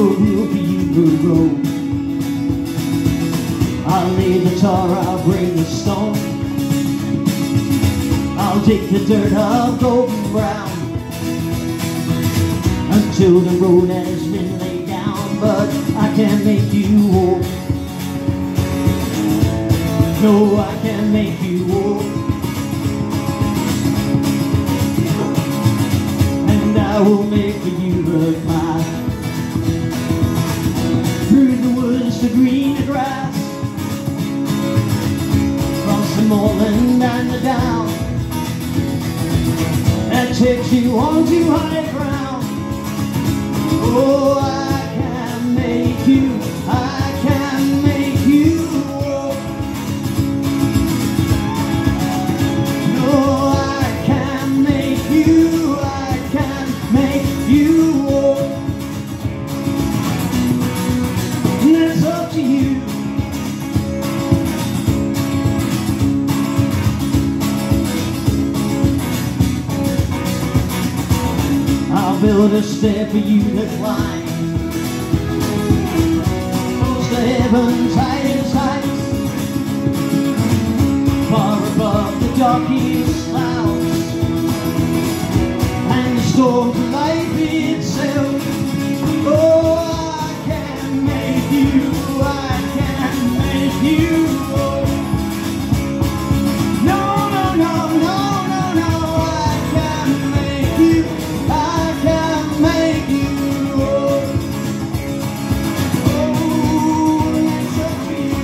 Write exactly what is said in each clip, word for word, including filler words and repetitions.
will be the road. I'll lay the tar, I'll bring the stone. I'll take the dirt of golden brown until the road has been laid down. But I can't make you walk. No, I can't make you walk. And I will make for you a path through the woods, the green grass, across the moorland and the down, that takes you onto high ground. Oh, I can make you, I can make you walk. No, I can make you, I can make you walk. And that's up to you. I'll build a stair for you to climb, close to heaven's highest heights, far above the darkest clouds and the storms of life itself. Oh, I can make you, I can make you. No, no, no, no, no, no, I can make you. I can make you walk. Oh, it's up to you.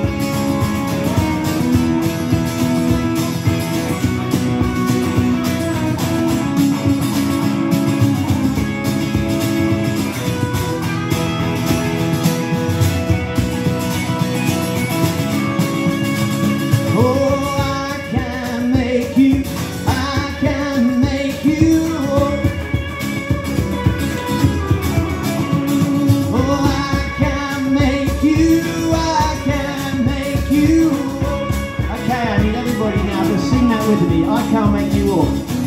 Oh, I can make you. I can make you walk. Oh, I can make you, I can make you walk. Okay, I need everybody now to sing that with me. I can't make you walk.